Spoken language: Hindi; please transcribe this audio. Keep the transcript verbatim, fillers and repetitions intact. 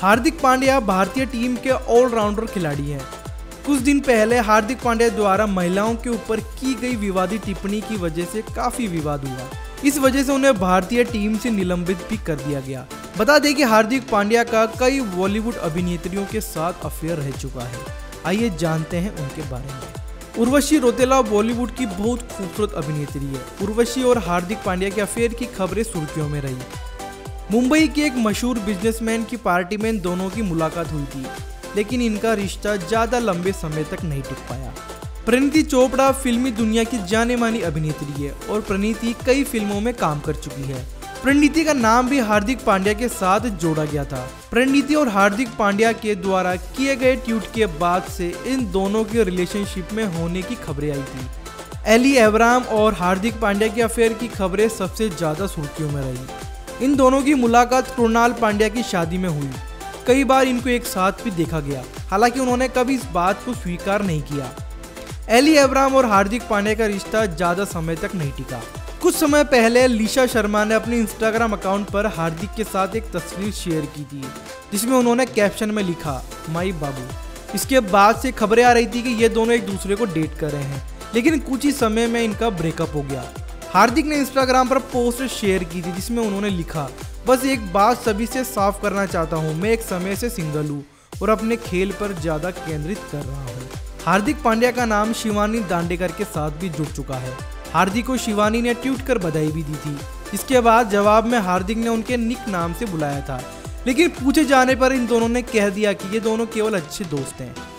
हार्दिक पांड्या भारतीय टीम के ऑलराउंडर खिलाड़ी हैं। कुछ दिन पहले हार्दिक पांड्या द्वारा महिलाओं के ऊपर की गई विवादित टिप्पणी की वजह से काफी विवाद हुआ। इस वजह से उन्हें भारतीय टीम से निलंबित भी कर दिया गया। बता दें कि हार्दिक पांड्या का कई बॉलीवुड अभिनेत्रियों के साथ अफेयर रह चुका है। आइए जानते हैं उनके बारे में। उर्वशी रौतेला बॉलीवुड की बहुत खूबसूरत अभिनेत्री है। उर्वशी और हार्दिक पांड्या के अफेयर की खबरें सुर्खियों में रही। मुंबई के एक मशहूर बिजनेसमैन की पार्टी में इन दोनों की मुलाकात हुई थी, लेकिन इनका रिश्ता ज्यादा लंबे समय तक नहीं टिक पाया। परिणीति चोपड़ा फिल्मी दुनिया की जाने मानी अभिनेत्री है और परिणीति कई फिल्मों में काम कर चुकी है। परिणीति का नाम भी हार्दिक पांड्या के साथ जोड़ा गया था। परिणीति और हार्दिक पांड्या के द्वारा किए गए ट्वीट के बाद से इन दोनों के रिलेशनशिप में होने की खबरें आई थी। एली एब्राहम और हार्दिक पांड्या के अफेयर की खबरें सबसे ज्यादा सुर्खियों में रही। इन दोनों की मुलाकात कृणाल पांड्या की शादी में हुई। कई बार इनको एक साथ भी देखा गया, हालांकि उन्होंने कभी इस बात को स्वीकार नहीं किया। एली एब्राहम और हार्दिक पांड्या का रिश्ता ज्यादा समय तक नहीं टिका। कुछ समय पहले लिशा शर्मा ने अपने इंस्टाग्राम अकाउंट पर हार्दिक के साथ एक तस्वीर शेयर की थी, जिसमें उन्होंने कैप्शन में लिखा माई बाबू। इसके बाद से खबरें आ रही थी कि ये दोनों एक दूसरे को डेट कर रहे हैं, लेकिन कुछ ही समय में इनका ब्रेकअप हो गया। हार्दिक ने इंस्टाग्राम पर पोस्ट शेयर की थी, जिसमें उन्होंने लिखा, बस एक बात सभी से साफ करना चाहता हूँ, मैं एक समय से सिंगल हूँ और अपने खेल पर ज्यादा केंद्रित कर रहा हूँ। हार्दिक पांड्या का नाम शिवानी दांडेकर के साथ भी जुड़ चुका है। हार्दिक को शिवानी ने ट्वीट कर बधाई भी दी थी। इसके बाद जवाब में हार्दिक ने उनके निक नाम से बुलाया था, लेकिन पूछे जाने पर इन दोनों ने कह दिया कि ये दोनों केवल अच्छे दोस्त हैं।